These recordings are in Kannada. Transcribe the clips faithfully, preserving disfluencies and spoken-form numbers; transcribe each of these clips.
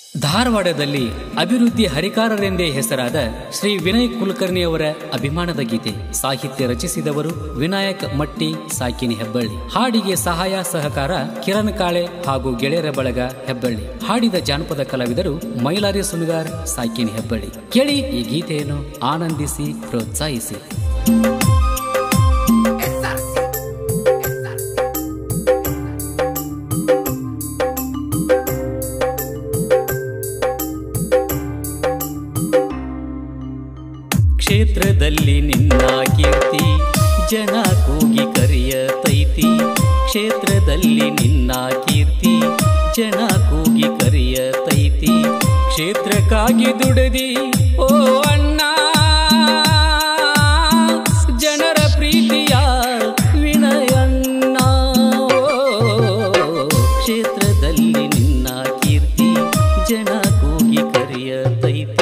ಧಾರವಾಡದಲ್ಲಿ ಅಭಿವೃದ್ಧಿ ಹರಿಕಾರರೆಂದೇ ಹೆಸರಾದ ಶ್ರೀ ವಿನಯ್ ಕುಲಕರ್ಣಿಯವರ ಅಭಿಮಾನದ ಗೀತೆ. ಸಾಹಿತ್ಯ ರಚಿಸಿದವರು ವಿನಾಯಕ್ ಮಟ್ಟಿ, ಸಾಕಿನಿ ಹೆಬ್ಬಳ್ಳಿ. ಹಾಡಿಗೆ ಸಹಾಯ ಸಹಕಾರ ಕಿರಣ್ ಕಾಳೆ ಹಾಗೂ ಗೆಳೆಯರ ಬಳಗ ಹೆಬ್ಬಳ್ಳಿ. ಹಾಡಿದ ಜಾನಪದ ಕಲಾವಿದರು ಮೈಲಾರಿ ಸುನಗಾರ್, ಸಾಕಿನಿ ಹೆಬ್ಬಳ್ಳಿ. ಕೇಳಿ ಈ ಗೀತೆಯನ್ನು, ಆನಂದಿಸಿ, ಪ್ರೋತ್ಸಾಹಿಸಿ. ಕ್ಷೇತ್ರದಲ್ಲಿ ನಿನ್ನ ಕೀರ್ತಿ ಜನ ಕೂಗಿ ಕರೆಯತೈತಿ. ಕ್ಷೇತ್ರದಲ್ಲಿ ನಿನ್ನ ಕೀರ್ತಿ ಜನ ಕೂಗಿ ಕರೆಯತೈತಿ. ಕ್ಷೇತ್ರಕ್ಕಾಗಿ ದುಡಿದಿ ಓ ಅಣ್ಣ, ಜನರ ಪ್ರೀತಿಯ ವಿನಯಣ್ಣ. ಕ್ಷೇತ್ರದಲ್ಲಿ ನಿನ್ನ ಕೀರ್ತಿ ಜನ ಕೂಗಿ ಕರೆಯತೈತಿ.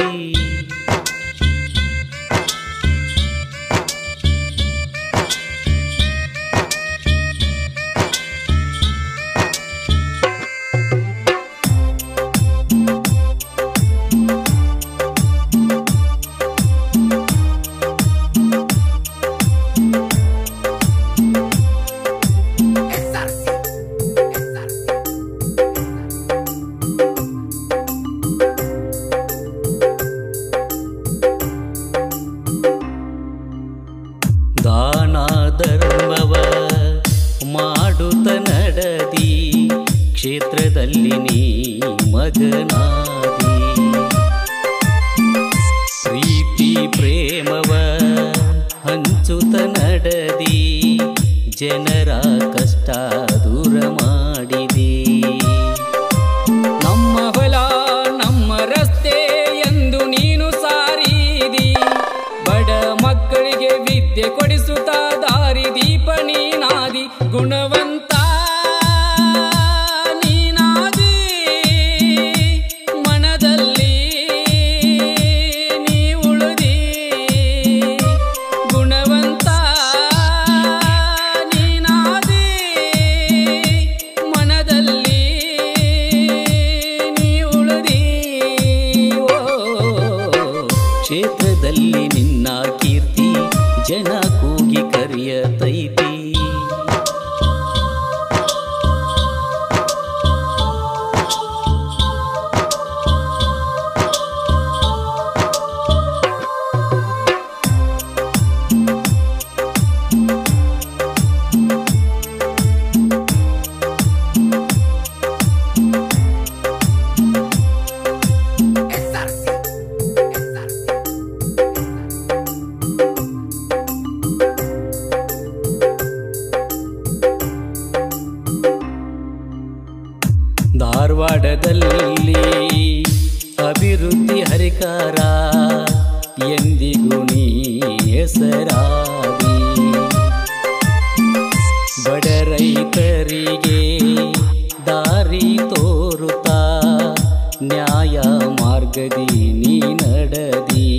ದಾನ ಧರ್ಮವ ಮಾಡುತ್ತ ನಡದಿ, ಕ್ಷೇತ್ರದಲ್ಲಿ ನೀ ಮಗನಾದಿ. ಪ್ರೀತಿ ಪ್ರೇಮವ ಹಂಚುತ್ತ ನಡದಿ, ಜನರ ಕಷ್ಟ ದೂರ ಮಾಡಿದಿ. ನಮ್ಮ ಹೊಲ ನಮ್ಮ ರಸ್ತೆ ಎಂದು ನೀನು ಸಾರಿದಿ. ಬಡ ಮಕ್ಕಳಿಗೆ ವಿದ್ಯೆ ಕೊಡಿಸುತ್ತ ದಾರಿ ದೀಪ ನೀನಾದಿ. ಗುಣವಂತ ನೀನಾದಿ, ಮನದಲ್ಲಿ ನೀ ಉಳಿದಿ. ಗುಣವಂತ ನೀನಾದಿ, ಮನದಲ್ಲಿ ನೀ ಉಳಿದಿ. ಓ ಕ್ಷೇತ್ರದಲ್ಲಿ ನಿನ್ನ ಕೀರ್ತಿ ಜನ ಕೂಗಿ ಕರೆಯತೈತಿ. ಧಾರವಾಡದಲ್ಲಿ ಅಭಿವೃದ್ಧಿ ಹರಿಕಾರ ಎಂದಿಗೂ ನೀ ಹೆಸರಾದಿ. ಬಡ ರೈತರಿಗೆ ದಾರಿ ತೋರುತ್ತಾ ನ್ಯಾಯ ಮಾರ್ಗದಿ ನೀ ನಡದಿ.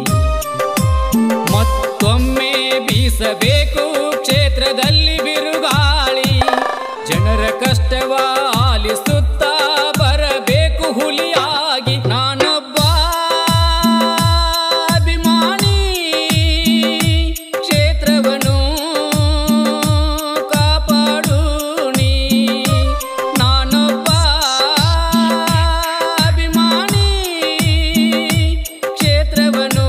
ಮತ್ತೊಮ್ಮೆ ಬೀಸಬೇಕು ಕ್ಷೇತ್ರದಲ್ಲಿ ಬಿರುಗಾಳಿ. ಜನರ ಕಷ್ಟವ ಆಲಿಸುತ್ತ ಬರಬೇಕು ಹುಲಿಯಾಗಿ. ನಾನೊಬ್ಬ ಅಭಿಮಾನಿ, ಕ್ಷೇತ್ರವನ್ನು ಕಾಪಾಡು ನೀ. ನಾನೊಬ್ಬ ಅಭಿಮಾನಿ, ಕ್ಷೇತ್ರವನ್ನು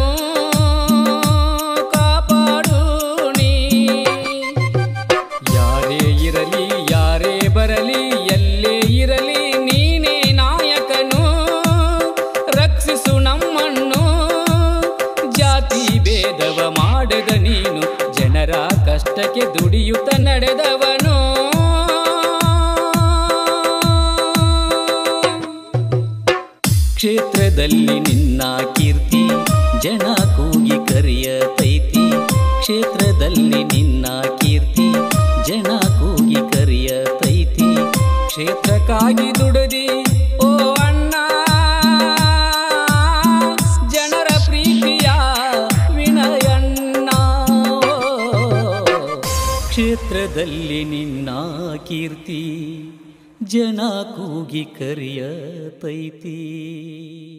ಕಾಪಾಡು ನೀ. ಯಾರೇ ಇರಲಿ ಯಾರೇ ಬರಲಿ ಎಲ್ಲೇ ಇರಲಿ ನೀನೇ ನಾಯಕನು. ರಕ್ಷಿಸು ನಮ್ಮನ್ನು, ಜಾತಿ ಭೇದವ ಮಾಡದ ನೀನು. ಜನರ ಕಷ್ಟಕ್ಕೆ ದುಡಿಯುತ್ತ ನಡೆದವನು. ಕ್ಷೇತ್ರದಲ್ಲಿ ನಿನ್ನ ಕೀರ್ತಿ ಜನ ಕೂಗಿ ಕರೆಯತೈತಿ. ಕ್ಷೇತ್ರದಲ್ಲಿ ನಿನ್ನ ಕೀರ್ತಿ ಜನ ಕೂಗಿ ಕರೆಯತೈತಿ. ಕ್ಷೇತ್ರಕ್ಕಾಗಿ ದುಡಿದಿ ಓ ಅಣ್ಣ, ಜನರ ಪ್ರೀತಿಯ ವಿನಯಣ್ಣ. ಕ್ಷೇತ್ರದಲ್ಲಿ ನಿನ್ನ ಕೀರ್ತಿ ಜನ ಕೂಗಿ ಕರಿಯತೈತಿ.